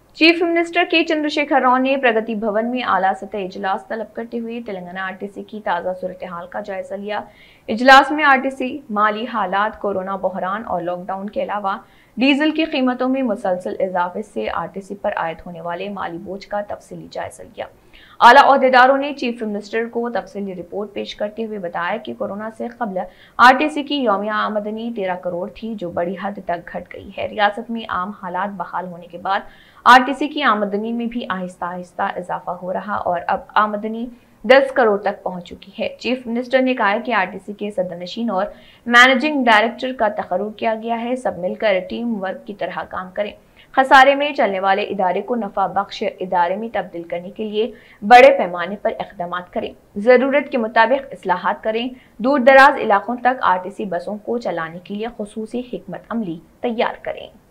Chief minister के चंद्रशेखर राव ने प्रगति भवन में आला सतह इजलास तलब करते हुए तेलंगाना आरटीसी की ताज़ा सूरत हाल का जायजा लिया। इजलास में आरटीसी माली हालात, कोरोना बहरान और लॉकडाउन के अलावा डीजल की कीमतों में मुसलसल इजाफे से आरटीसी पर आयद होने वाले माली बोझ का तफसीली जायजा लिया। आला ओहदेदारों ने चीफ मिनिस्टर को तफसीली रिपोर्ट पेश करते हुए बताया कि कोरोना से कबल आरटीसी की यौमिया आमदनी 13 करोड़ थी, जो बड़ी हद तक घट गई है। रियासत में आम हालात बहाल होने के बाद आरटीसी की आमदनी में भी आहिस्ता आहिस्ता इजाफा हो रहा और अब आमदनी 10 करोड़ तक पहुंच चुकी है। चीफ मिनिस्टर ने कहा कि आरटीसी के सदरनशीन और मैनेजिंग डायरेक्टर का तकर्रुर किया गया है। सब मिलकर टीम वर्क की तरह काम करें। खसारे में चलने वाले इदारे को नफा बख्श इदारे में तब्दील करने के लिए बड़े पैमाने पर इक़दाम करें। जरूरत के मुताबिक इस्लाहात करें। दूर दराज इलाकों तक आरटीसी बसों को चलाने के लिए खुसूसी हिकमत अमली तैयार करें।